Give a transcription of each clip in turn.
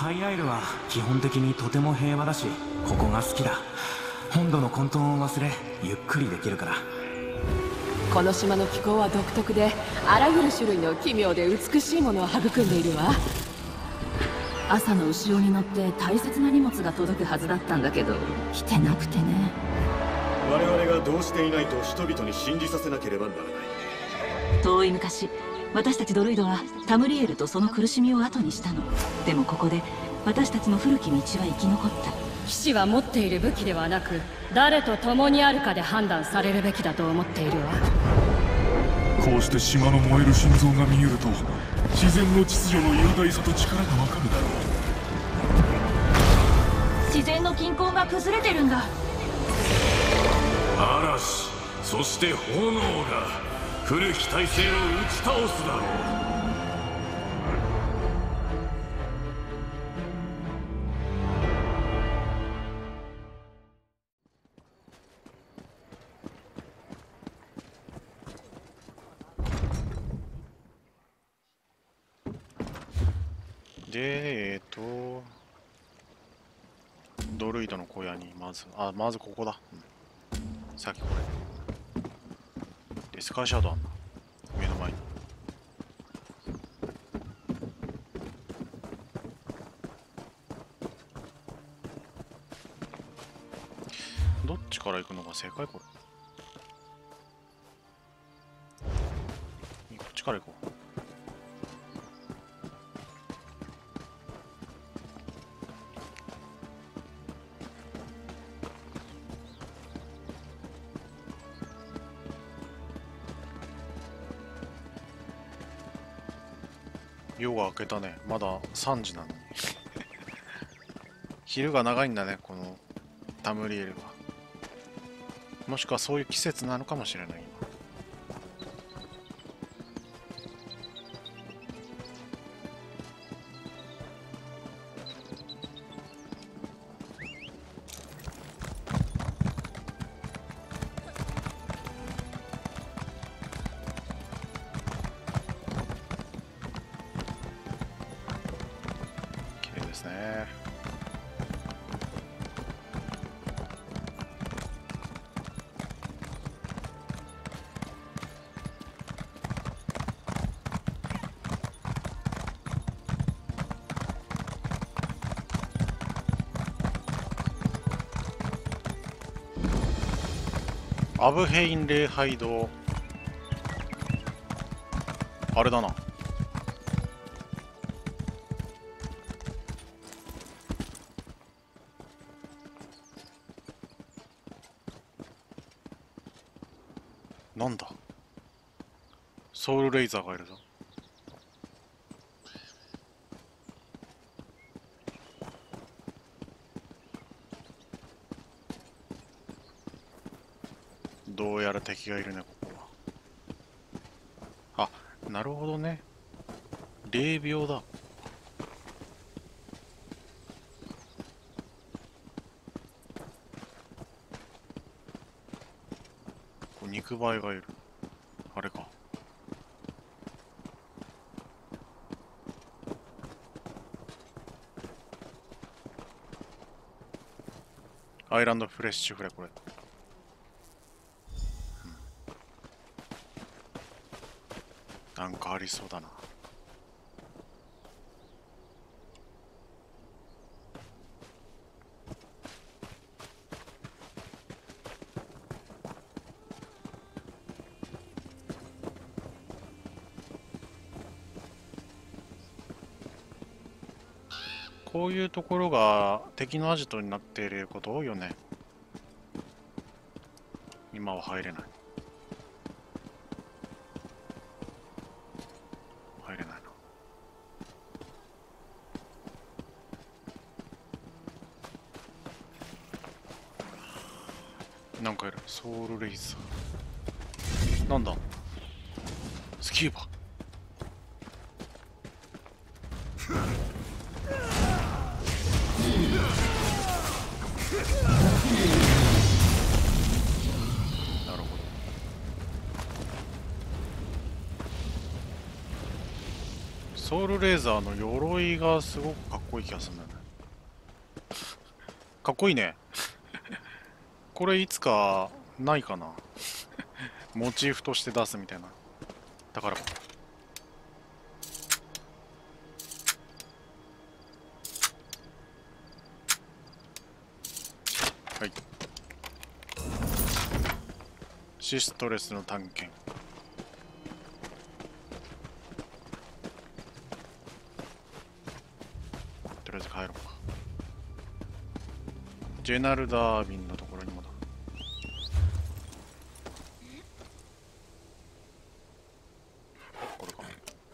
ハイアイルは基本的にとても平和だし、ここが好きだ。本土の混沌を忘れゆっくりできるから。 この島の気候は独特で、あらゆる種類の奇妙で美しいものを育んでいるわ。 朝の後ろに乗って大切な荷物が届くはずだったんだけど、来てなくてね。 我々がどうしていないと人々に信じさせなければならない。 遠い昔、私たちドルイドはタムリエルとその苦しみを後にしたの。でもここで私たちの古き道は生き残った。 騎士は持っている武器ではなく、誰と共にあるかで判断されるべきだと思っているわ。 こうして島の燃える心臓が見えると、自然の秩序の雄大さと力がわかるだろう。 自然の均衡が崩れてるんだ。 嵐、そして炎が古き体制を打ち倒すだろう。 で、ドルイドの小屋にまずここだ。さっきこれ。で、スカイシャドウあんな。目の前に。どっちから行くのが正解これ。こっちから行こう。夜が明けたね。まだ3時なのに昼が長いんだね、このタムリエルは。もしくはそういう季節なのかもしれない。アブヘイン礼拝堂。あれだな。なんだ。ソウルレイザーがいるぞ。どうやら敵がいるね、ここは。あ、なるほどね。霊廟だ。こう肉バイがいる。あれか。アイランドフレッシュフレ、これ。なんかありそうだな。こういうところが敵のアジトになっていること多いよね。今は入れない。入れないな。なんかいる。ソウルレイザー。なんだ。スキューバ。なるほど。 ソウルレーザーの鎧がすごくかっこいい気がするんだよね。かっこいいね。これいつかないかな。モチーフとして出すみたいな。宝箱。はい。シストレスの探検。とりあえず帰ろうか。ジェナル・ダービンのところにもだ。これか。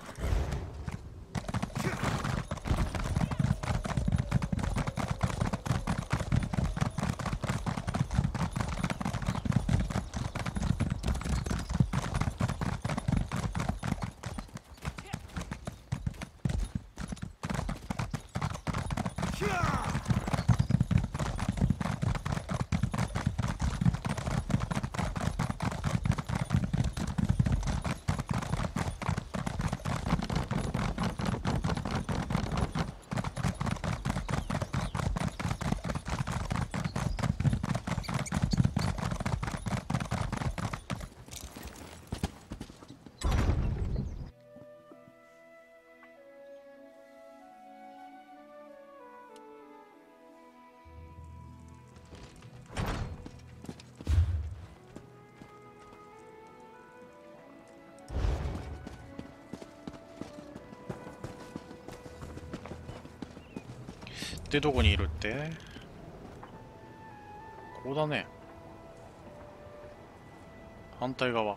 で、どこにいるって？ここだね。反対側。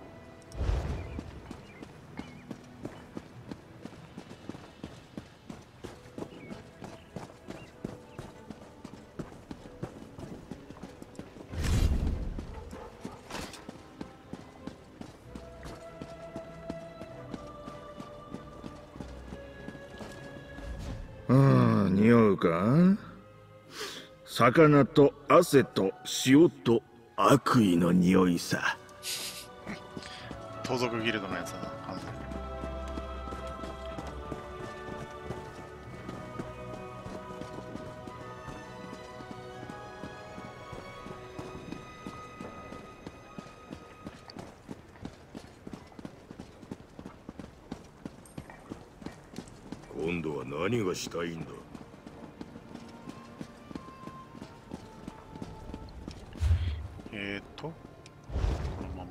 匂うか？魚と汗と塩と悪意の匂いさ。 盗賊ギルドのやつだな、完全に。 今度は何がしたいんだ？ このまま。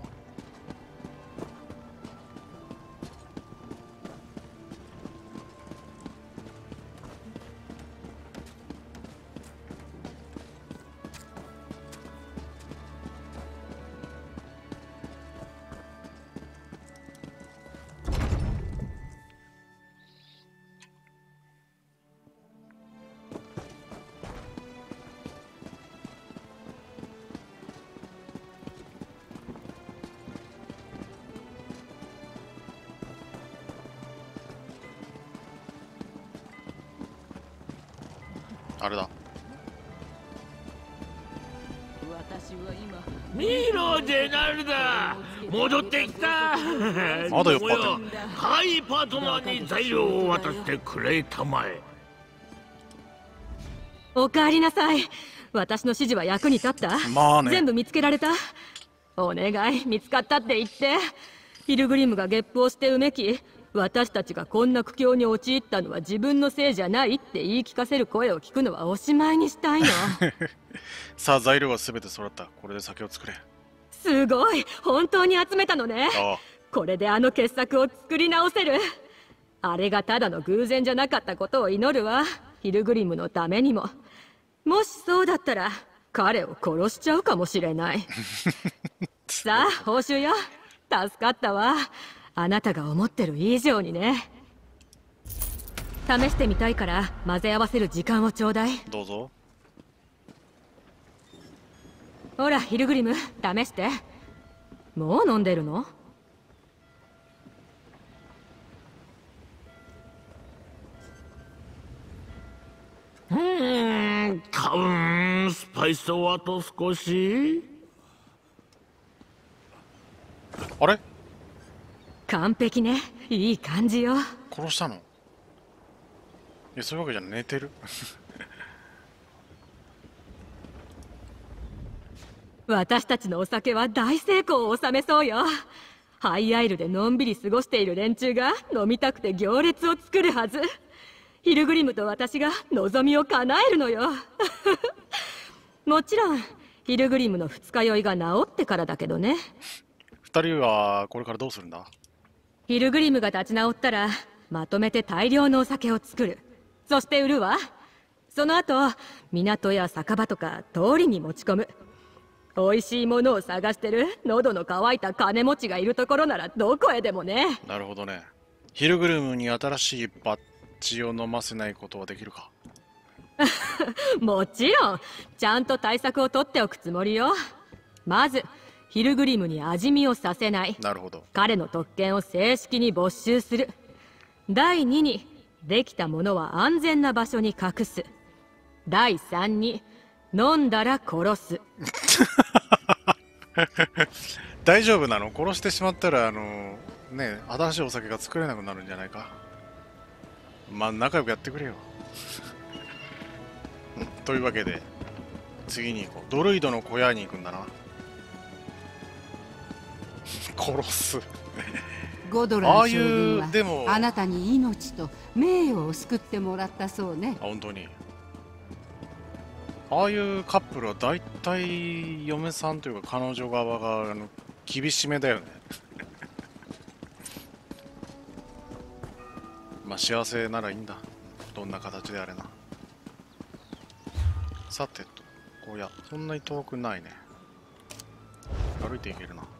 あれだ。 見ろ、ジェナルダ、戻ってきた。 まだ酔っ払ってる。 ハイパートナーに材料を渡してくれたまえ。 おかえりなさい。私の指示は役に立った？ まあね。 全部見つけられた？お願い、見つかったって言って。ヒルグリムがゲップをしてうめき、私たちがこんな苦境に陥ったのは自分のせいじゃないって言い聞かせる声を聞くのはおしまいにしたいの。 さあ、材料は全て揃った。これで酒を作れ。 すごい、本当に集めたのね。 ああ。 これであの傑作を作り直せる。あれがただの偶然じゃなかったことを祈るわ。ヒルグリムのためにも。もしそうだったら彼を殺しちゃうかもしれない。さあ、報酬よ。助かったわ。あなたが思ってる以上にね。試してみたいから混ぜ合わせる時間をちょうだい。 どうぞ。 ほら、ヒルグリム、試して。もう飲んでるの？ 多分スパイスをあと少し。 あれ？ 完璧ね。いい感じよ。 殺したの？ いや、そういうわけじゃない、寝てる。 私たちのお酒は大成功を収めそうよ。ハイアイルでのんびり過ごしている連中が飲みたくて行列を作るはず。ヒルグリムと私が望みを叶えるのよ。もちろんヒルグリムの二日酔いが治ってからだけどね。 二人はこれからどうするんだ？ ヒルグリムが立ち直ったらまとめて大量のお酒を作る。そして売るわ。その後港や酒場とか通りに持ち込む。美味しいものを探してる喉の渇いた金持ちがいるところならどこへでもね。 なるほどね。ヒルグリムに新しいバッジを飲ませないことはできるか？ もちろんちゃんと対策を取っておくつもりよ。まずヒルグリムに味見をさせない。 なるほど。 彼の特権を正式に没収する。第2にできたものは安全な場所に隠す。第3に飲んだら殺す。 大丈夫なの？殺してしまったらね、新しいお酒が作れなくなるんじゃないか。まあ仲良くやってくれよ。というわけで次に行こう。ドルイドの小屋に行くんだな。殺す。 ゴドラン将軍はでもあなたに命と名誉を救ってもらったそうね。 あ、本当に。ああいうカップルは大体嫁さんというか彼女側が厳しめだよね。まあ幸せならいいんだ。どんな形であれな。さてと、小屋そんなに遠くないね。歩いていけるな。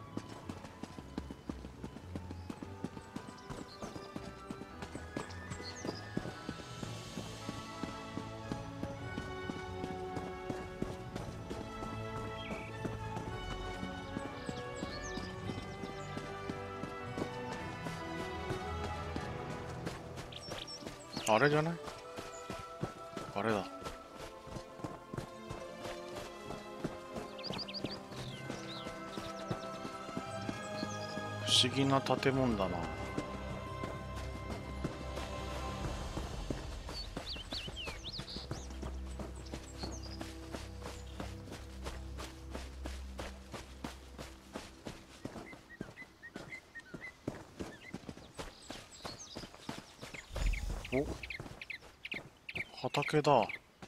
あれじゃない？あれだ。不思議な建物だな。お、畑だ。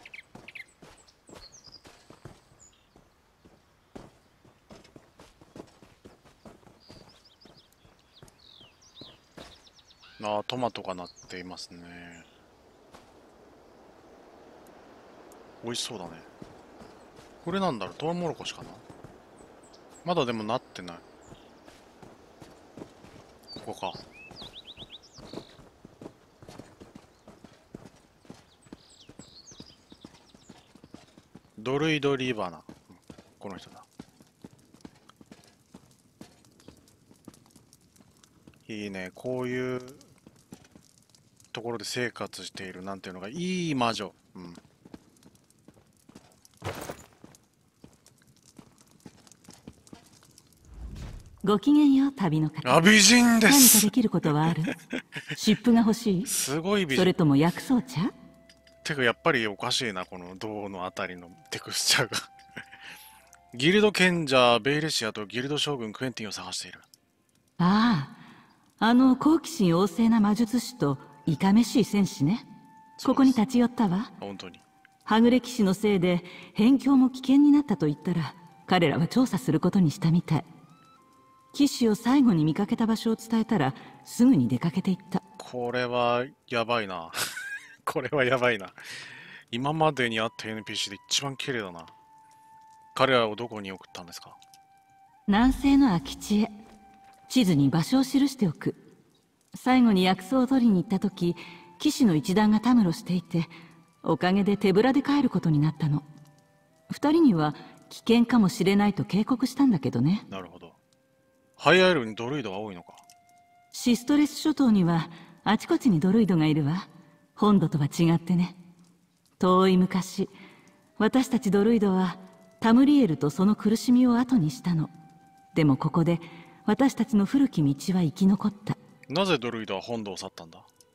ああ、トマトがなっていますね。美味しそうだね。これなんだろう、トウモロコシかな。まだでもなってない。ここか。ドルイドリバナ、この人だ。いいね、こういうところで生活しているなんていうのがいい魔女。うん。 ごきげんよう、旅の方。 あ、美人です。 何かできることはある？湿布が欲しい？ すごい美人。 それとも薬草茶？ てかやっぱりおかしいな、この銅のあたりのテクスチャーが。ギルド賢者ベイレシアとギルド将軍クエンティンを探している。 ああ、好奇心旺盛な魔術師といかめしい戦士ね。ここに立ち寄ったわ。 本当に。 はぐれ騎士のせいで辺境も危険になったと言ったら、彼らは調査することにしたみたい。騎士を最後に見かけた場所を伝えたらすぐに出かけていった。 これはやばいな。これはやばいな。今までにあった NPC で一番綺麗だな。彼らをどこに送ったんですか？ 南西の空き地へ。地図に場所を記しておく。最後に薬草を取りに行った時、騎士の一団がたむろしていて、おかげで手ぶらで帰ることになったの。二人には危険かもしれないと警告したんだけどね。 なるほど。ハイアイルにドルイドが多いのか。 シストレス諸島にはあちこちにドルイドがいるわ。本土とは違ってね。遠い昔、私たちドルイドはタムリエルとその苦しみを後にしたの。でもここで私たちの古き道は生き残った。 なぜドルイドは本土を去ったんだ？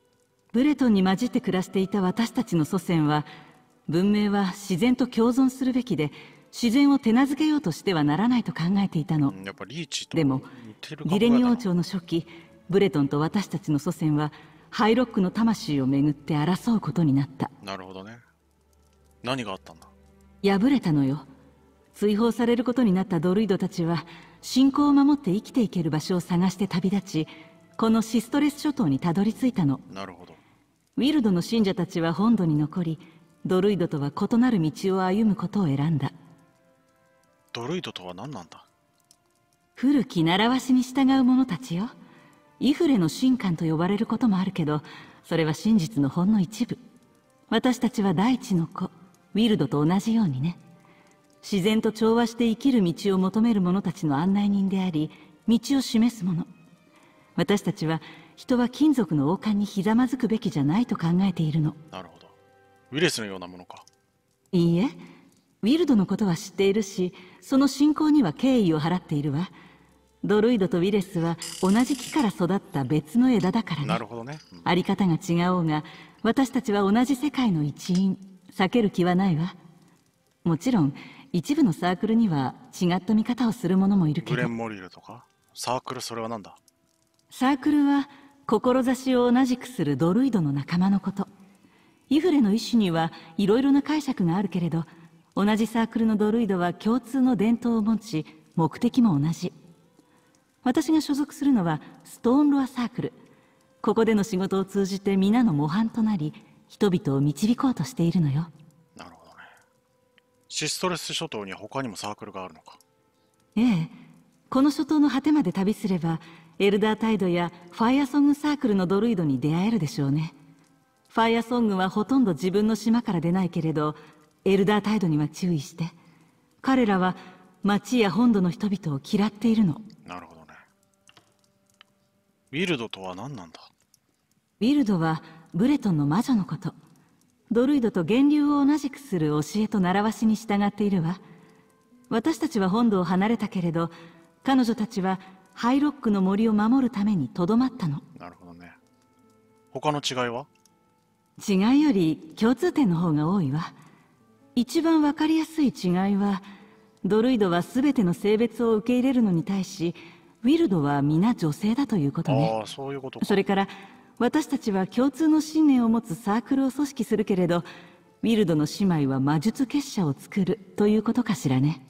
ブレトンに混じって暮らしていた私たちの祖先は、文明は自然と共存するべきで、自然を手なずけようとしてはならないと考えていたの。 やっぱリーチとでもディレニ王朝の初期、ブレトンと私たちの祖先はハイロックの魂をめぐって争うことになった。 なるほどね。何があったんだ。 敗れたのよ。追放されることになったドルイドたちは信仰を守って生きていける場所を探して旅立ち、このシストレス諸島にたどり着いたの。 なるほど。 ウィルドの信者たちは本土に残り、ドルイドとは異なる道を歩むことを選んだ。 ドルイドとは何なんだ。 古き習わしに従う者たちよ。イフレの神官と呼ばれることもあるけど、それは真実のほんの一部。私たちは大地の子、ウィルドと同じようにね。自然と調和して生きる道を求める者たちの案内人であり、道を示す者。私たちは人は金属の王冠にひざまずくべきじゃないと考えているの。 なるほど。ウィレスのようなものか。 いいえ、ウィルドのことは知っているし、その信仰には敬意を払っているわ。ドルイドとウィレスは同じ木から育った別の枝だからね。 なるほどね。 あり方が違おうが、私たちは同じ世界の一員。避ける気はないわ。もちろん一部のサークルには違った見方をする者もいるけど。 グレンモリルとかサークル、それは何だ。 サークルは志を同じくするドルイドの仲間のこと。イフレの意思にはいろいろな解釈があるけれど、同じサークルのドルイドは共通の伝統を持ち、目的も同じ。私が所属するのはストーンロアサークル。ここでの仕事を通じて皆の模範となり、人々を導こうとしているのよ。 なるほどね。シストレス諸島には他にもサークルがあるのか。 ええ、この諸島の果てまで旅すれば、エルダータイドやファイアソングサークルのドルイドに出会えるでしょうね。ファイアソングはほとんど自分の島から出ないけれど、エルダータイドには注意して。彼らは町や本土の人々を嫌っているの。 なるほどね。ウィルドとは何なんだ。 ウィルドはブレトンの魔女のこと。ドルイドと源流を同じくする教えと習わしに従っているわ。私たちは本土を離れたけれど、彼女たちはハイロックの森を守るためにとどまったの。 なるほどね。他の違いは？ 違いより共通点の方が多いわ。一番わかりやすい違いは、ドルイドは全ての性別を受け入れるのに対し、ウィルドは皆女性だということね。 ああ、そういうことか。 それから私たちは共通の信念を持つサークルを組織するけれど、ウィルドの姉妹は魔術結社を作るということかしらね。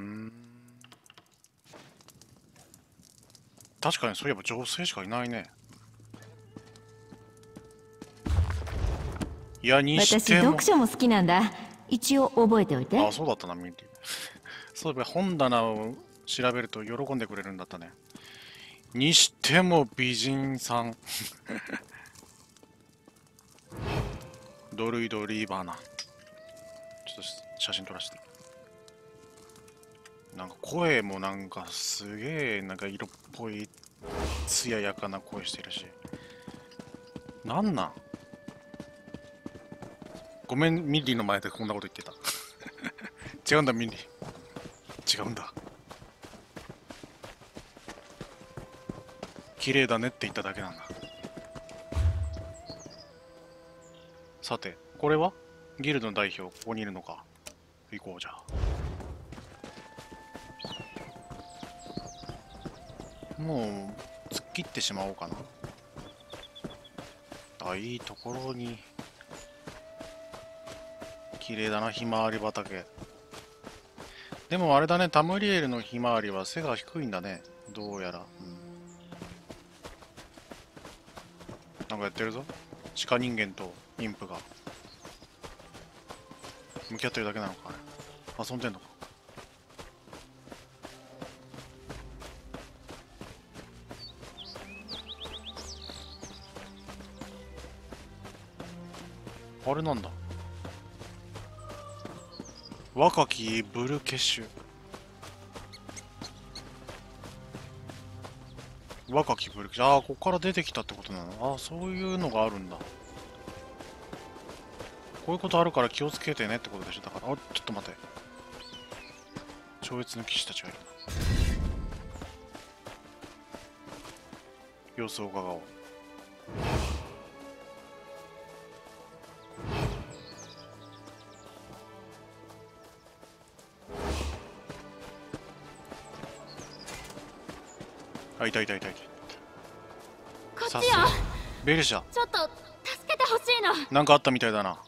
確かにそういえば女性しかいないね。いや、にしても私読書も好きなんだ。一応覚えておいて。 あ、そうだったな、ミリー。そういえば本棚を調べると喜んでくれるんだったね。にしても美人さん。ドルイド・リーバーナ。ちょっと写真撮らせて。なんか声もなんかすげえなんか色っぽい艶やかな声してるし。なんなん？ごめん、ミリーの前でこんなこと言ってた。違うんだ、ミリー。違うんだ。綺麗だねって言っただけなんだ。さて、これはギルドの代表、ここにいるのか。行こうじゃあ。もう、突っ切ってしまおうかな。あ、いいところに。綺麗だな、ひまわり畑。でもあれだね、タムリエルのひまわりは背が低いんだね。どうやら。なんかやってるぞ。地下人間とインプが。向き合ってるだけなのかね。遊んでんのか。あれなんだ。若きブルケシュ。若きブルケシュ。ああ、ここから出てきたってことなの。ああ、そういうのがあるんだ。こういうことあるから気をつけてねってことでしょ。だから、あ、ちょっと待て。超越の騎士たちがいる。様子を伺おう。 あ、いたいたいたいた。 こっちよ。 ベリシャ、 ちょっと助けてほしいの。 なんかあったみたいだな。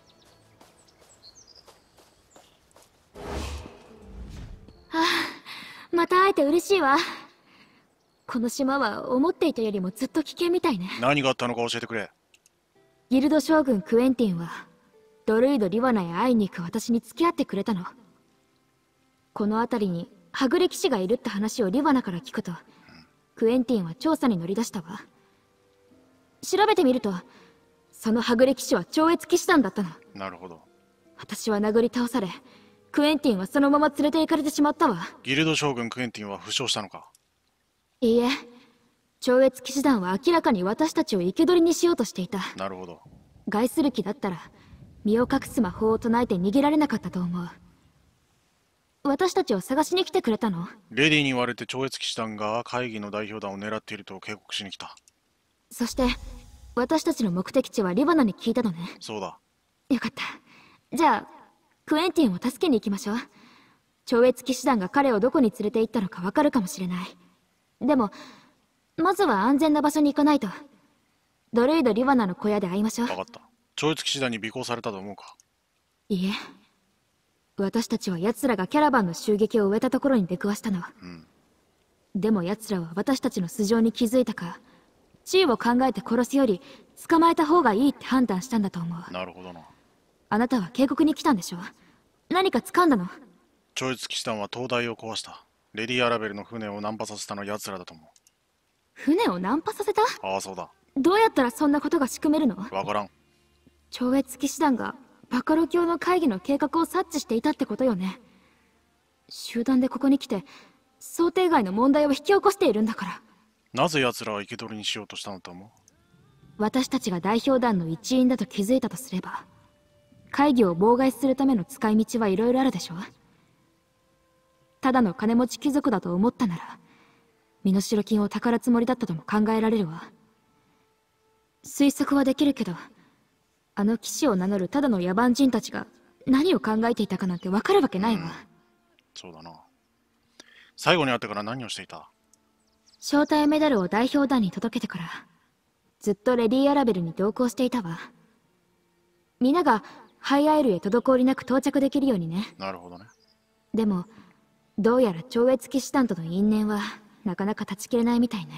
また会えて嬉しいわ。この島は思っていたよりもずっと危険みたいね。 何があったのか教えてくれ。 ギルド将軍クエンティンはドルイド・リワナへ会いに行く私に付き合ってくれたの。この辺りにはぐれ騎士がいるって話をリワナから聞くと、クエンティンは調査に乗り出したわ。調べてみると、そのはぐれ騎士は超越騎士団だったの。 なるほど。 私は殴り倒され、クエンティンはそのまま連れて行かれてしまったわ。 ギルド将軍クエンティンは負傷したのか。 いいえ、超越騎士団は明らかに私たちを生け捕りにしようとしていた。 なるほど。 害する気だったら身を隠す魔法を唱えて逃げられなかったと思う。私たちを探しに来てくれたの？ レディに言われて超越騎士団が会議の代表団を狙っていると警告しに来た。 そして私たちの目的地はリバナに聞いたのね。 そうだ。 よかった。じゃあクエンティンを助けに行きましょう。超越騎士団が彼をどこに連れて行ったのかわかるかもしれない。でもまずは安全な場所に行かないと。ドルイド・リバナの小屋で会いましょう。 分かった。超越騎士団に尾行されたと思うか？ いいえ、私たちは奴らがキャラバンの襲撃を終えたところに出くわしたの。でも奴らは私たちの素性に気づいたか、地位を考えて殺すより捕まえた方がいいって判断したんだと思う。 なるほどな。 あなたは警告に来たんでしょ？何か掴んだの？ 超越騎士団は灯台を壊した。レディ・アラベルの船を難破させたのは奴らだと思う。 船を難破させた？ ああ、そうだ。 どうやったらそんなことが仕組めるの？ わからん。 超越騎士団がバカロ教の会議の計画を察知していたってことよね。集団でここに来て想定外の問題を引き起こしているんだから。 なぜ奴らは生け捕りにしようとしたのと思う？ 私たちが代表団の一員だと気づいたとすれば、会議を妨害するための使い道はいろいろあるでしょ。ただの金持ち貴族だと思ったなら身代金を宝つもりだったとも考えられるわ。推測はできるけど、あの騎士を名乗るただの野蛮人たちが何を考えていたかなんてわかるわけないわ。 そうだな。最後に会ってから何をしていた？ 招待メダルを代表団に届けてからずっとレディ・アラベルに同行していたわ。皆がハイアイルへ滞りなく到着できるようにね。 なるほどね。 でもどうやら超越騎士団との因縁はなかなか断ち切れないみたいね。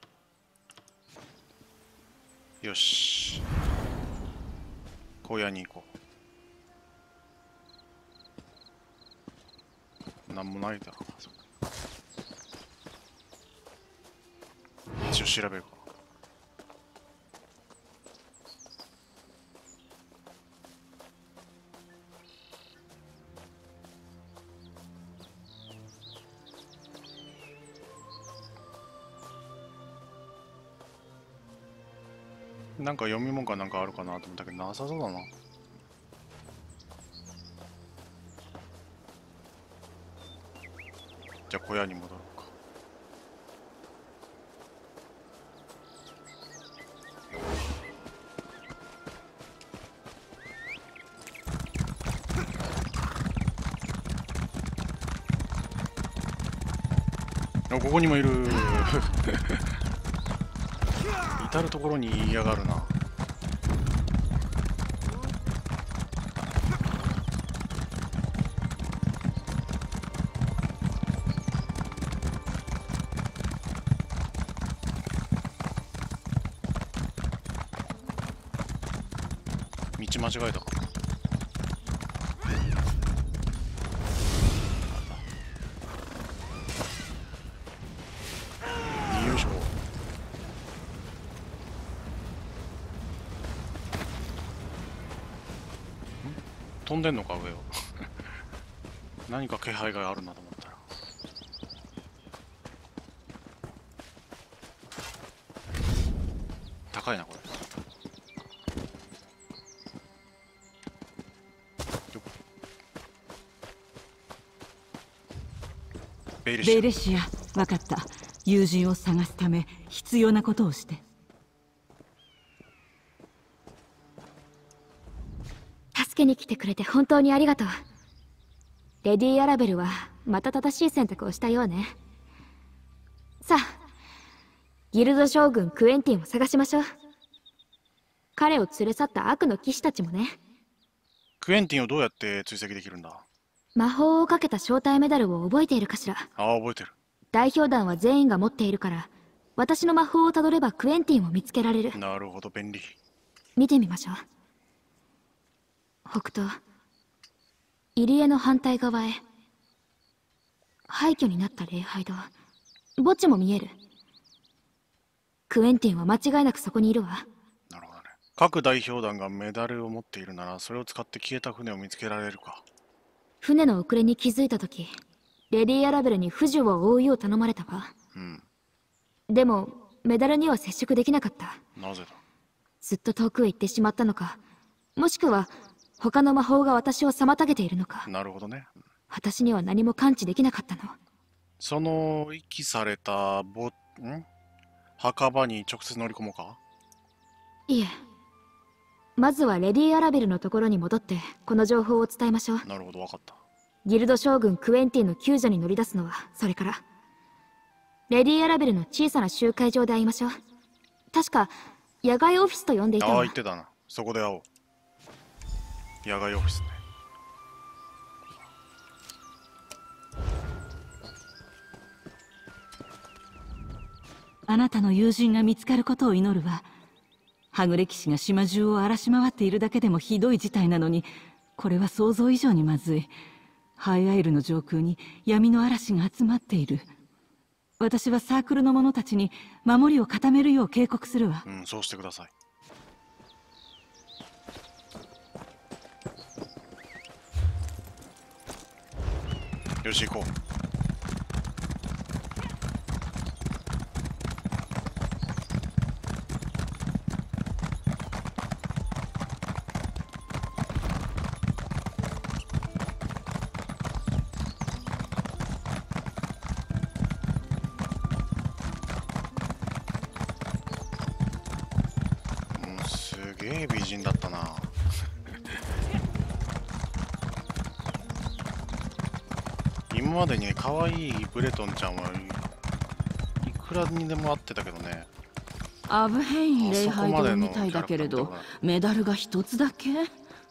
よし、荒野に行こう。なんもないだろうな。一応調べるか。なんか読み物かなんかあるかなと思ったけどなさそうだな。じゃあ小屋に戻ろうか。あ、ここにもいる。至る所に嫌がるな。道間違えたかも。よいしょ。飛んでんのか上を。何か気配があるなと思ったら。高いなこれ。 ベレシア、分かった。友人を探すため必要なことをして。 助けに来てくれて本当にありがとう。レディ・アラベルはまた正しい選択をしたようね。さあギルド将軍クエンティンを探しましょう。彼を連れ去った悪の騎士たちもね。 クエンティンをどうやって追跡できるんだ？ 魔法をかけた招待メダルを覚えているかしら。 ああ、覚えてる。 代表団は全員が持っているから、私の魔法をたどればクエンティンを見つけられる。 なるほど、便利。 見てみましょう。北東、入り江の反対側へ。廃墟になった礼拝堂、墓地も見える。クエンティンは間違いなくそこにいるわ。 なるほどね。各代表団がメダルを持っているなら、それを使って消えた船を見つけられるか。 船の遅れに気づいたとき、レディ・アラベルに扶助を追うよう頼まれたわ。 うん。 でも、メダルには接触できなかった。 なぜだ？ ずっと遠くへ行ってしまったのか、もしくは、他の魔法が私を妨げているのか。 なるほどね。 私には何も感知できなかったの。 その遺棄された墓場に直接乗り込もうか？ いえ。まずはレディ・アラベルのところに戻って、この情報を伝えましょう。 なるほど、わかった。 ギルド将軍クエンティンの救助に乗り出すのは、それから。レディ・アラベルの小さな集会場で会いましょう。確か、野外オフィスと呼んでいたわ。 ああ、言ってたな。そこで会おう。野外オフィスね。 あなたの友人が見つかることを祈るわ。はぐれ騎士が島中を荒らし回っているだけでもひどい事態なのに、これは想像以上にまずい。ハイアイルの上空に闇の嵐が集まっている。私はサークルの者たちに守りを固めるよう警告するわ。 うん、そうしてください。よし、行こう。すげえ美人だったな。今までにね、可愛いブレトンちゃんはいくらにでも会ってたけどね。 アブヘイン礼拝堂みたいだけれど、メダルが一つだけ？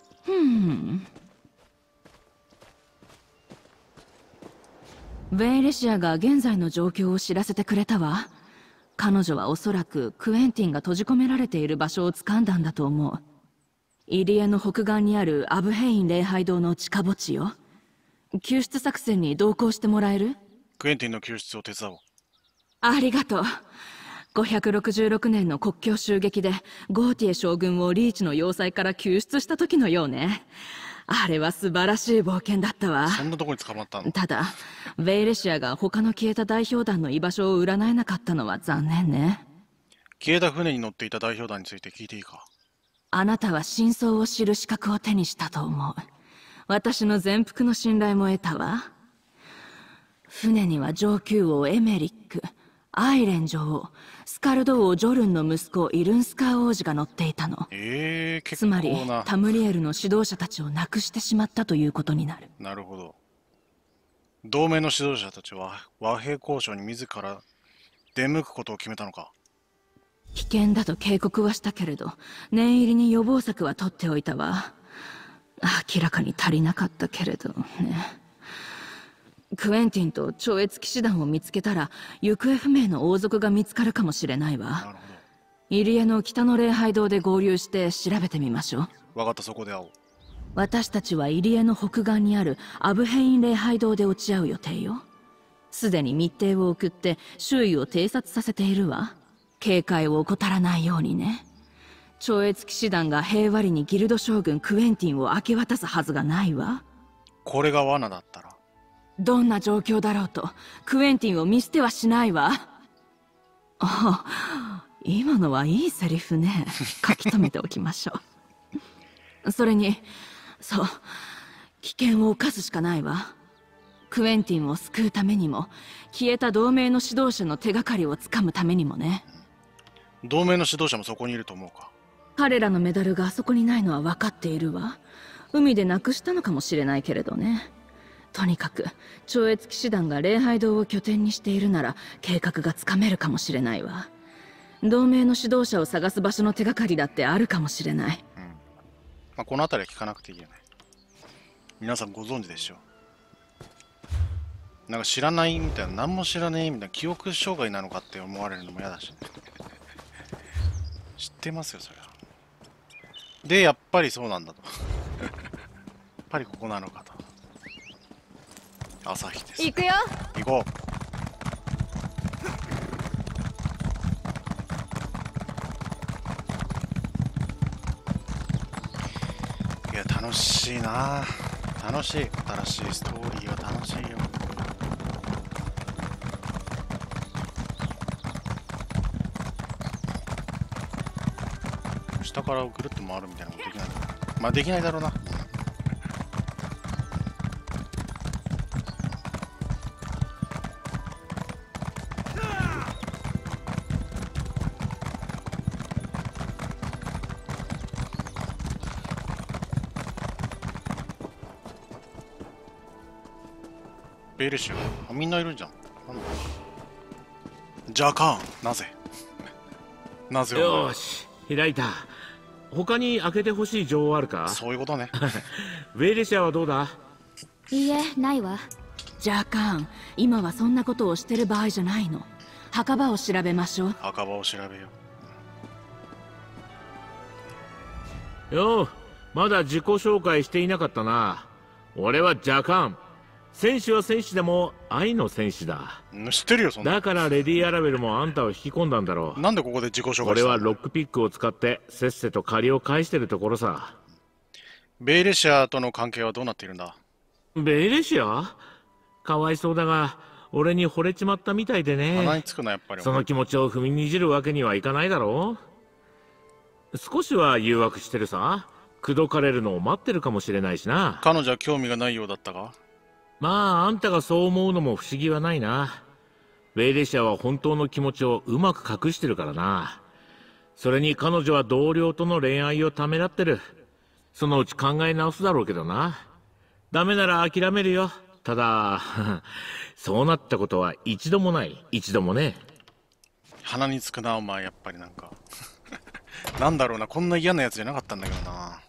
ベイレシアが現在の状況を知らせてくれたわ。彼女はおそらくクエンティンが閉じ込められている場所を掴んだんだと思う。入り江の北岸にあるアブヘイン礼拝堂の地下墓地よ。救出作戦に同行してもらえる？ クエンティンの救出を手伝おう。 ありがとう。566年の国境襲撃でゴーティエ将軍をリーチの要塞から救出した時のようね。あれは素晴らしい冒険だったわ。 そんなとこに捕まったの？ ただベイレシアが他の消えた代表団の居場所を占えなかったのは残念ね。 消えた船に乗っていた代表団について聞いていいか？ あなたは真相を知る資格を手にしたと思う。私の全幅の信頼も得たわ。船には上級王エメリック、アイレン女王、スカルド王ジョルンの息子イルンスカー王子が乗っていたの。 結つまりタムリエルの指導者たちを亡くしてしまったということになる。 なるほど。同盟の指導者たちは和平交渉に自ら出向くことを決めたのか？ 危険だと警告はしたけれど、念入りに予防策は取っておいたわ。明らかに足りなかったけれどね。クエンティンと超越騎士団を見つけたら行方不明の王族が見つかるかもしれないわ。入り江の北の礼拝堂で合流して調べてみましょう。 分かった、そこで会おう。 私たちは入り江の北岸にあるアブヘイン礼拝堂で落ち合う予定よ。すでに密偵を送って周囲を偵察させているわ。警戒を怠らないようにね。超越騎士団が平和裏にギルド将軍クエンティンを明け渡すはずがないわ。 これが罠だったら？ どんな状況だろうとクエンティンを見捨てはしないわ。今のはいいセリフね。書き留めておきましょう。それに、そう、危険を冒すしかないわ。クエンティンを救うためにも、消えた同盟の指導者の手がかりをつかむためにもね。 同盟の指導者もそこにいると思うか？ 彼らのメダルがあそこにないのは分かっているわ。海でなくしたのかもしれないけれどね。とにかく超越騎士団が礼拝堂を拠点にしているなら計画がつかめるかもしれないわ。 同盟の指導者を探す場所の手がかりだってあるかもしれない。 まあ、この辺りは聞かなくていいよね。皆さんご存知でしょう。なんか知らないみたいな、何も知らねえみたいな、記憶障害なのかって思われるのも嫌だし、ね、知ってますよ、それは。で、やっぱりそうなんだと。やっぱりここなのかと。朝日です。 行くよ。 行こう。いや、楽しいな。楽しい。新しいストーリーは楽しいよ。下からぐるっと回るみたいなのもできない。まあできないだろうな。ベーレシュ、あ、みんないるじゃん。ジャカーン、なぜなぜよーし、開いた。他に開けてほしい情報あるか？ そういうことね。 ベーレシアはどうだ？ いいえ、ないわ。 ジャーカーン、今はそんなことをしてる場合じゃないの。墓場を調べましょう。 墓場を調べよう。よう、まだ自己紹介していなかったな。俺はジャカーン。戦士は戦士でも愛の戦士だ。 知ってるよ、そんな。 だからレディ・アラベルもあんたを引き込んだんだろう。 なんでここで自己紹介したの？ 俺はロックピックを使ってせっせと借りを返してるところさ。 ベーレシアとの関係はどうなっているんだ？ ベーレシア？かわいそうだが俺に惚れちまったみたいでね。 鼻につくな、やっぱり。 その気持ちを踏みにじるわけにはいかないだろう。少しは誘惑してるさ。口説かれるのを待ってるかもしれないしな。 彼女は興味がないようだったが。 まああんたがそう思うのも不思議はないな。ベーレシアは本当の気持ちをうまく隠してるからな。それに彼女は同僚との恋愛をためらってる。そのうち考え直すだろうけどな。ダメなら諦めるよ。ただそうなったことは一度もない。一度もね。 鼻につくな、お前。やっぱりなんかなんだろうな、こんな嫌なやつじゃなかったんだけどな。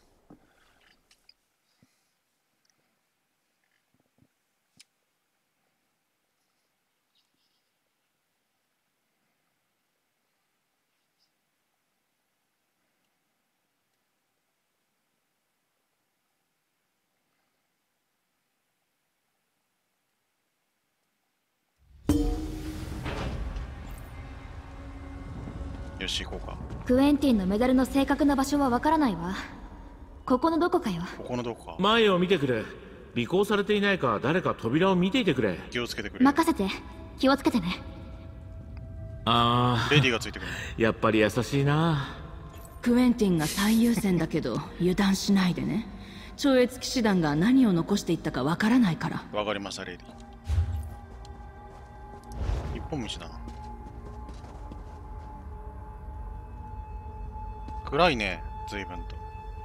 よし、行こうか。 クエンティンのメダルの正確な場所はわからないわ。ここのどこかよ。 ここのどこか。 前を見てくれ。尾行されていないか誰か扉を見ていてくれ。 気をつけてくれ。 任せて。気をつけてね。 ああ、 レディがついてくる。 やっぱり優しいな。 クエンティンが最優先だけど油断しないでね。超越騎士団が何を残していったかわからないから。 わかりました、レディ。一本道だな。暗いね、随分と。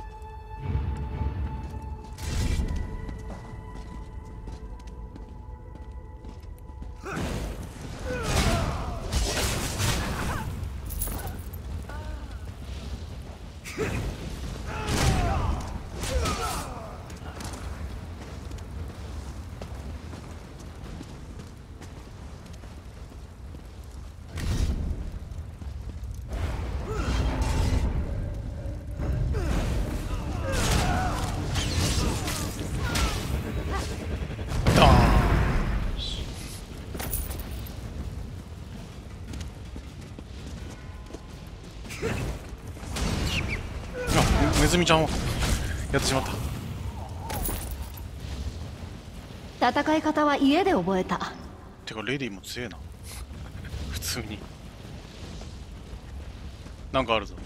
ネズミちゃんをやってしまった。 戦い方は家で覚えた。 てかレディも強えな。普通になんかあるぞ。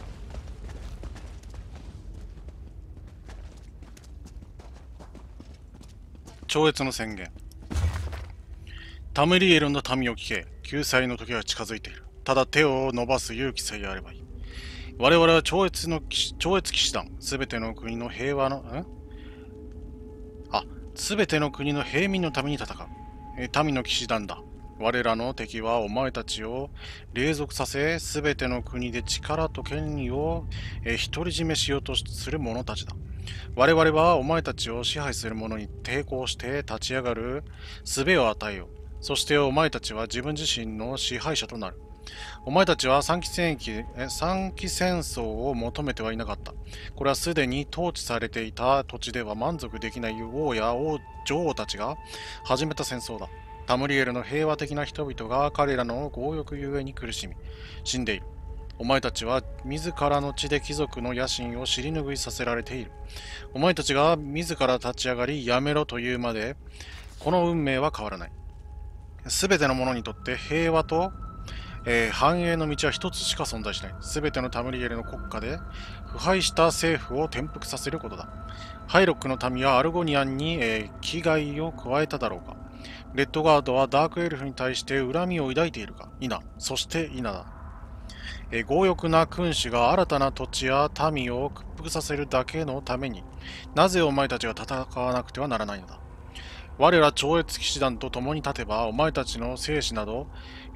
超越の宣言。タムリエルの民を聞け。救済の時が近づいている。ただ手を伸ばす勇気さえあればいい。我々は超越騎士団、すべての国の平和の、すべての国の平民のために戦う。民の騎士団だ。 我らの敵はお前たちを隷属させ、すべての国で力と権利を独り占めしようとする者たちだ。我々はお前たちを支配する者に抵抗して立ち上がる術を与えよう。そしてお前たちは自分自身の支配者となる。お前たちは三期戦争を求めてはいなかった。これはすでに統治されていた土地では満足できない王や女王たちが始めた戦争だ。タムリエルの平和的な人々が彼らの強欲ゆえに苦しみ、死んでいる。お前たちは自らの血で貴族の野心を尻拭いさせられている。お前たちが自ら立ち上がりやめろというまで、この運命は変わらない。すべての者にとって平和と繁栄の道は一つしか存在しない。すべてのタムリエルの国家で腐敗した政府を転覆させることだ。ハイロックの民はアルゴニアンに、危害を加えただろうか。レッドガードはダークエルフに対して恨みを抱いているか。否。そして否だ。強欲な君主が新たな土地や民を屈服させるだけのために、なぜお前たちが戦わなくてはならないのだ。我ら超越騎士団と共に立てば、お前たちの生死など、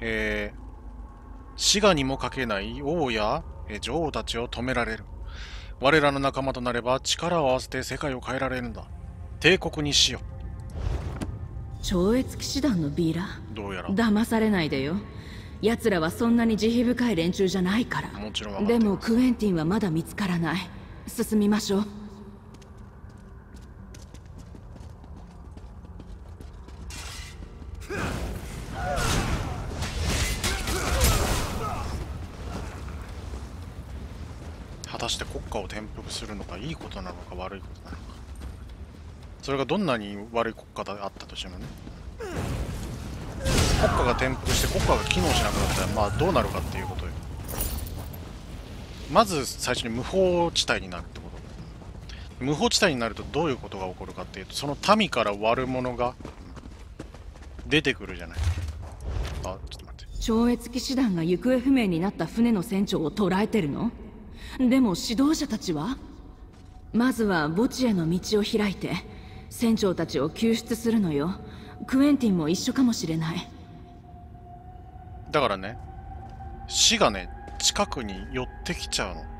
死我にもかけない王や女王たちを止められる。我らの仲間となれば力を合わせて世界を変えられるんだ。帝国にしよう。 超越騎士団のビーラ、 どうやら騙されないでよ。奴らはそんなに慈悲深い連中じゃないから。 もちろん分かっています。 でもクエンティンはまだ見つからない。進みましょう。 果たして国家を転覆するのがいいことなのか悪いことなのか。それがどんなに悪い国家であったとしてもね、国家が転覆して国家が機能しなくなったらまあどうなるかっていうことよ。まず最初に無法地帯になるってこと。無法地帯になるとどういうことが起こるかっていうと、その民から悪者が出てくるじゃない。あ、ちょっと待って。 超越騎士団が行方不明になった船の船長を捕らえてるの？でも指導者たちは？まずは墓地への道を開いて船長たちを救出するのよ。クエンティンも一緒かもしれない。 だからね、死がね、近くに寄ってきちゃうの。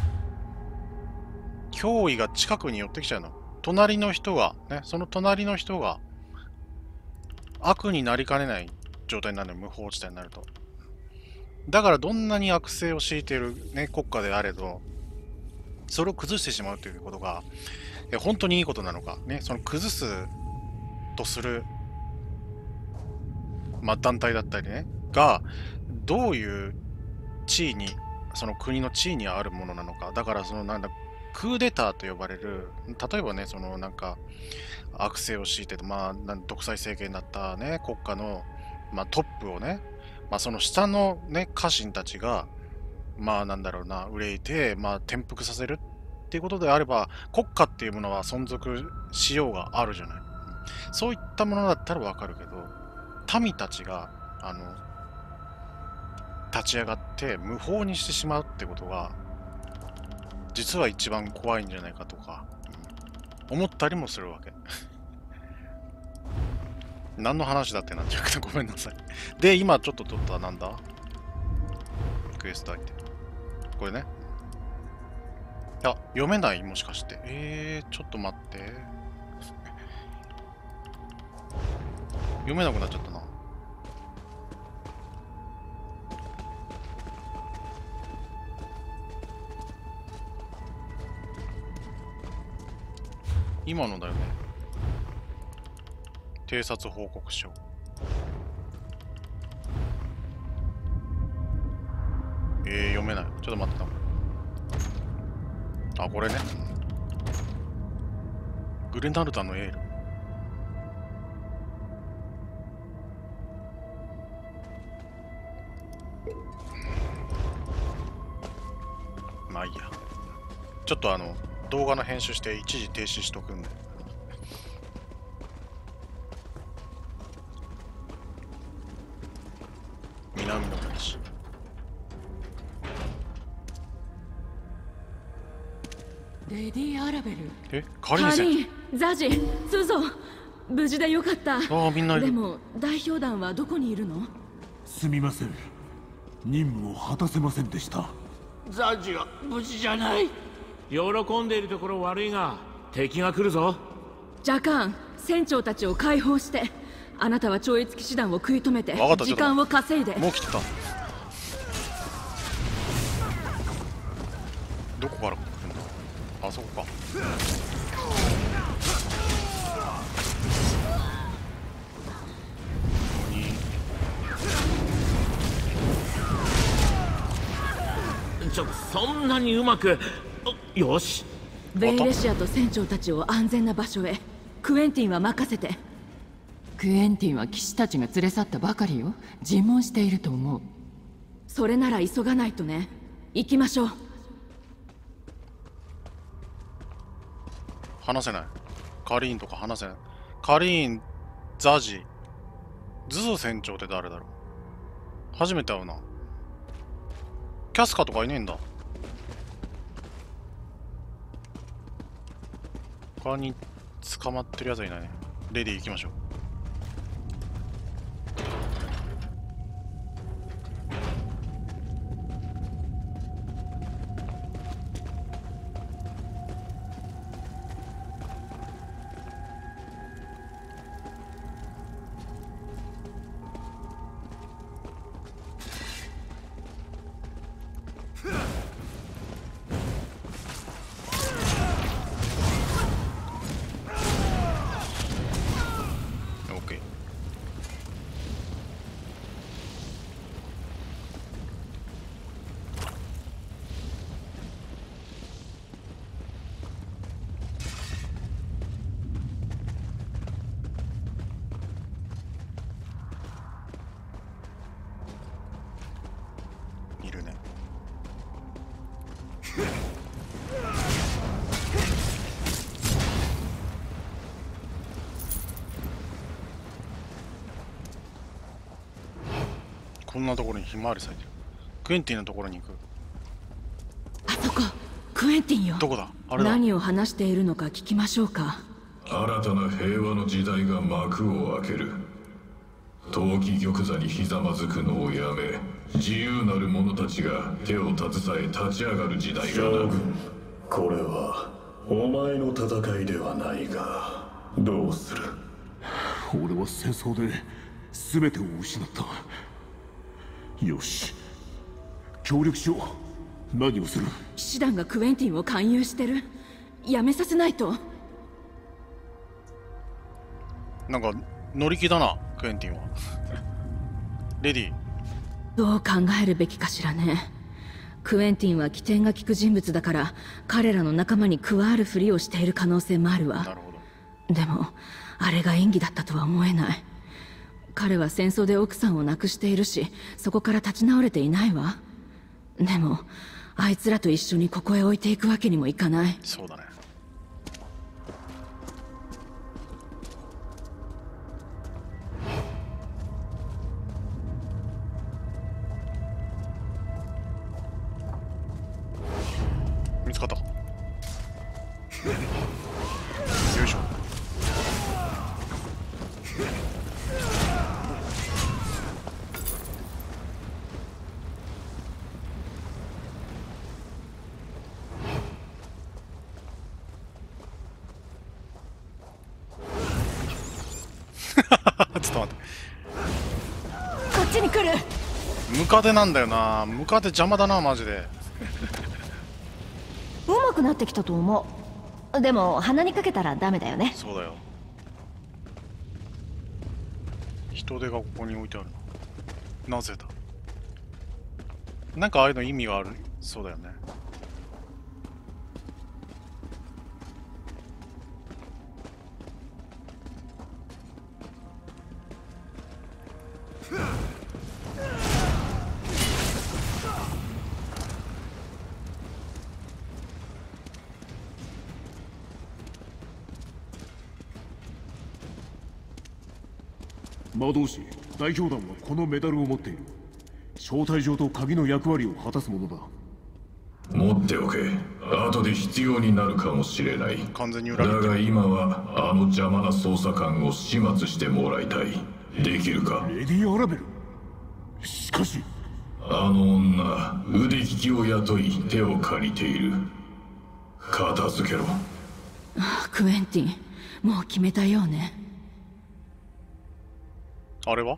脅威が近くに寄ってきちゃうの。隣の人が、ね、その隣の人が悪になりかねない状態になるのよ、無法地帯になると。だからどんなに悪性を強いている、ね、国家であれど、それを崩してしまうということが本当にいいことなのか、ね、その崩すとする、まあ、団体だったりねがどういう地位に、その国の地位にあるものなのか。だからそのなんだ、クーデターと呼ばれる、例えばね、そのなんか悪性を強いてて、まあ独裁政権だったね国家の、まあ、トップをね、まあ、その下のね家臣たちがまあなんだろうな、憂いて、まあ、転覆させるっていうことであれば、国家っていうものは存続しようがあるじゃない。そういったものだったらわかるけど、民たちが立ち上がって無法にしてしまうってことが実は一番怖いんじゃないかとか、思ったりもするわけ。何の話だってなっちゃうけどごめんなさい。で、今ちょっと取ったなんだクエストアイテム。これね。いや、読めない、もしかして。ちょっと待って。読めなくなっちゃったな。今のだよね。偵察報告書。読めない。ちょっと待ってた。あ、これね。グレナルダのエール。まあいいや。ちょっと動画の編集して一時停止しとくんで。南の町。 レディ・アラベル。 カリンセン。 ザジ、スゾ。 無事でよかった。 みんないる。 でも代表団はどこにいるの？ すみません、任務を果たせませんでした。 ザジは無事じゃない。喜んでいるところ悪いが敵が来るぞ。 ジャカーン、船長たちを解放して、あなたは超越騎士団を食い止めて時間を稼いで。 もう来てた。どこから来るんだ。あそこか。 そんなにうまく。よし。 ベイレシアと船長たちを安全な場所へ。クエンティンは任せて。 クエンティンは騎士たちが連れ去ったばかりよ。尋問していると思う。 それなら急がないとね。行きましょう。 話せない。カリーンとか話せない。カリーン、ザジ、ズゾ船長って誰だろう。初めて会うな。キャスカとかいねえんだ。他に捕まってるやつはいないね。レディー行きましょう。こんなところにひまわり咲いてる。クエンティンのところに行く。 あそこ、クエンティンよ。 どこだ？あれだ。 何を話しているのか聞きましょうか。 新たな平和の時代が幕を開ける。陶器玉座にひざまずくのをやめ、自由なる者たちが手を携え立ち上がる時代がな。 これはお前の戦いではないが、どうする？ 俺は戦争で全てを失った。よし、協力しよう。何をする？ 騎士団がクエンティンを勧誘してる。やめさせないと。 なんか乗り気だな、クエンティンは。レディー。 どう考えるべきかしらね。クエンティンは起点が利く人物だから、彼らの仲間に加わるふりをしている可能性もあるわ。 なるほど。 でもあれが演技だったとは思えない。彼は戦争で奥さんを亡くしているし、そこから立ち直れていないわ。でもあいつらと一緒にここへ置いていくわけにもいかない。 そうだね。見つかった。よいしょ。ちょっと待って。 こっちに来る。 ムカデなんだよな。ムカデ邪魔だな、マジで。 うまくなってきたと思う。でも鼻にかけたらダメだよね。 そうだよ。人手がここに置いてあるな。なぜだ。なんかああいうの意味がある。そうだよね。 魔導士、代表団はこのメダルを持っている。招待状と鍵の役割を果たすものだ。 持っておけ。 後で必要になるかもしれない。 完全に裏切ってる。 だが今はあの邪魔な捜査官を始末してもらいたい。できるか？ レディ・アラベル。しかしあの女、腕利きを雇い手を借りている。片付けろ。 クエンティン、もう決めたようね。 あれは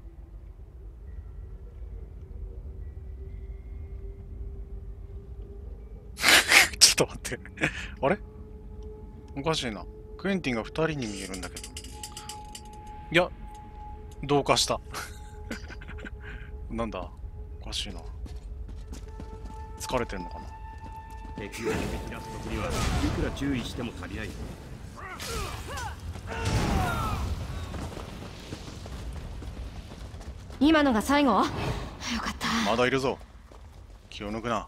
ちょっと待ってあれおかしいな。クエンティンが2人に見えるんだけど。いや、同化したなんだおかしいな。疲れてんのかな。 敵を撃ち出す時にはいくら注意しても足りない。 今のが最後？よかった。 まだいるぞ。気を抜くな。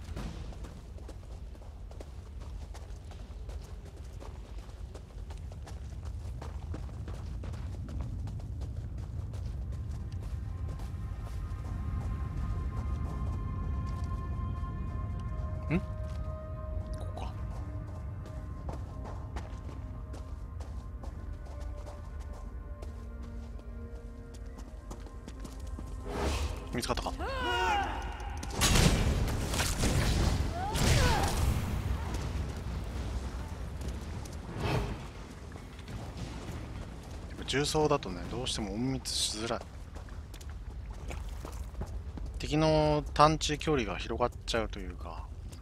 見つかったか。重装だとね、どうしても隠密しづらい。敵の探知距離が広がっちゃうというか。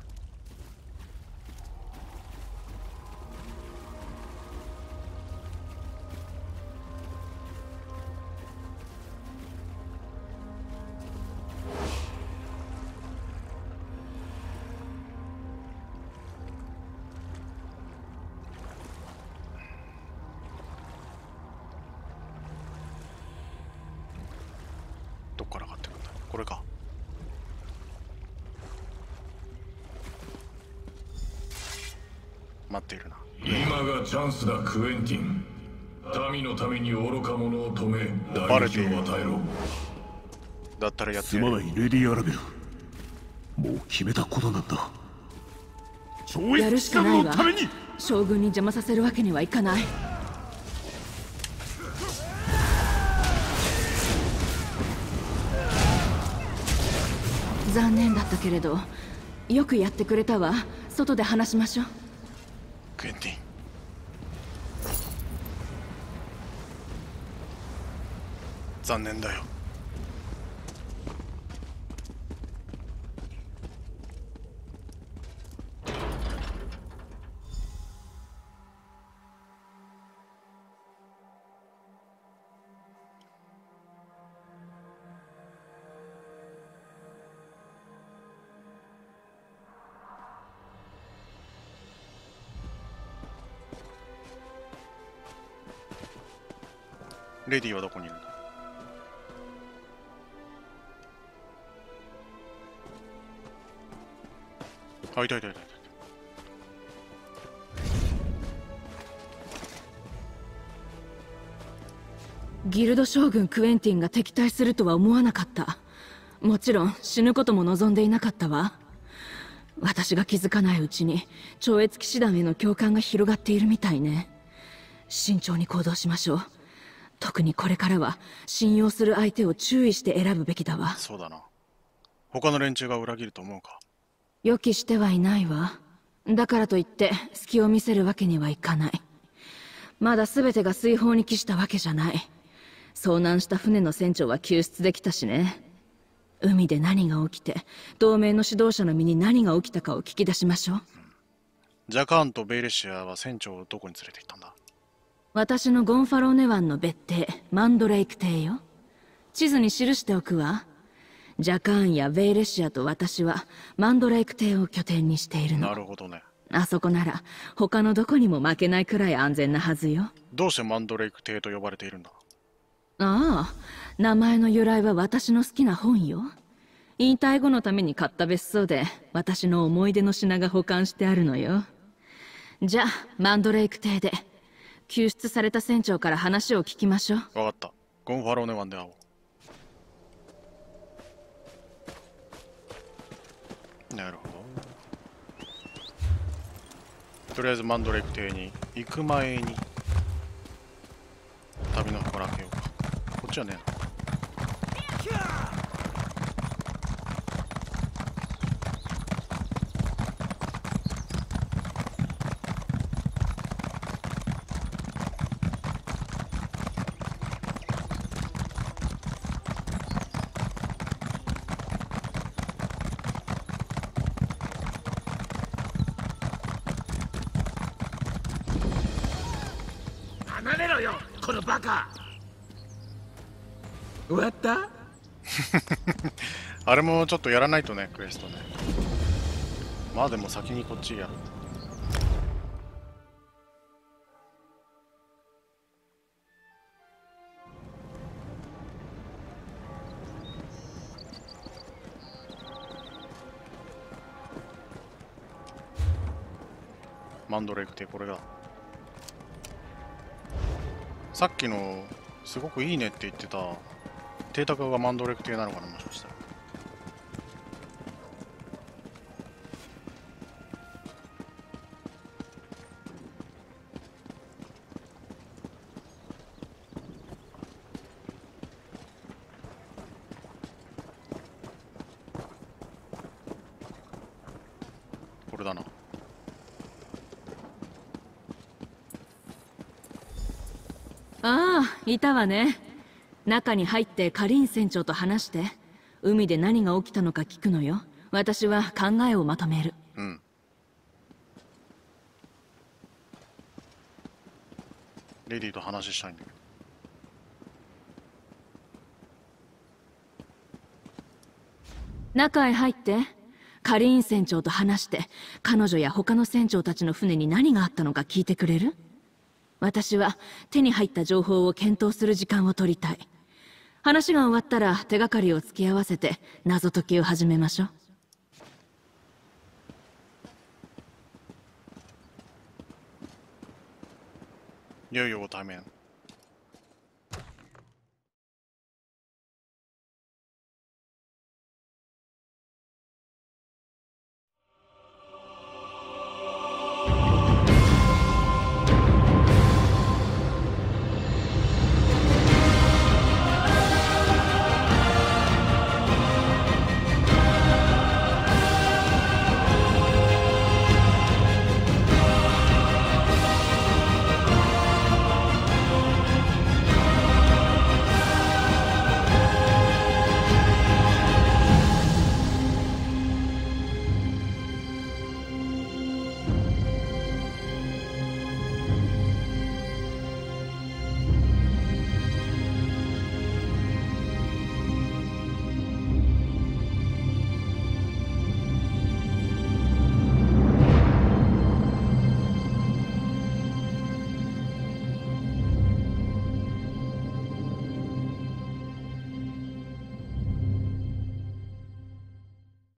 どっから上がってくるんだ。これか。待っているな。 今がチャンスだ、クエンティン。民のために愚か者を止め、打撃を与えろ。 だったらやってやる。 すまないレディ・アラベル。もう決めたことなんだ。 やるしかないわ。将軍に邪魔させるわけにはいかない。残念だったけれど、よくやってくれたわ。外で話しましょう。 クエンティン。残念だよ。レディはどこにいるんだ。あ、いたいたいたいた。 ギルド将軍クエンティンが敵対するとは思わなかった。もちろん死ぬことも望んでいなかったわ。私が気づかないうちに超越騎士団への共感が広がっているみたいね。慎重に行動しましょう。特にこれからは信用する相手を注意して選ぶべきだわ。 そうだな。他の連中が裏切ると思うか。 予期してはいないわ。だからといって隙を見せるわけにはいかない。まだ全てが水泡に帰したわけじゃない。遭難した船の船長は救出できたしね。海で何が起きて同盟の指導者の身に何が起きたかを聞き出しましょう。 ジャカーンとベイレシアは船長をどこに連れて行ったんだ。 私のゴンファローネ湾の別邸マンドレイク邸よ。地図に記しておくわ。ジャカーンやベイレシアと私はマンドレイク邸を拠点にしているの。 なるほどね。 あそこなら他のどこにも負けないくらい安全なはずよ。 どうしてマンドレイク邸と呼ばれているんだ。 ああ、名前の由来は私の好きな本よ。引退後のために買った別荘で私の思い出の品が保管してあるのよ。じゃあマンドレイク邸で救出された船長から話を聞きましょう。 分かった。ゴンファローネ湾で会おう。なるほど。 とりあえずマンドレーク邸に行く前に旅の箱開けようか。こっちはねえな。 離れろよこのバカ。終わったあれもちょっとやらないとね、クエストね。まあでも先にこっちやる。マンドレークってこれだ。さっきのすごくいいねって言ってた邸宅がマンドレーク邸なのかな、もしかしたら。これだな。 ああ、いたわね。中に入ってカリン船長と話して、海で何が起きたのか聞くのよ。私は考えをまとめる。 うん。レディと話したいんだけど。 中へ入って、カリン船長と話して、彼女や他の船長たちの船に何があったのか聞いてくれる？私は手に入った情報を検討する時間を取りたい。話が終わったら手がかりを付け合わせて謎解きを始めましょう。 いよいよご対面。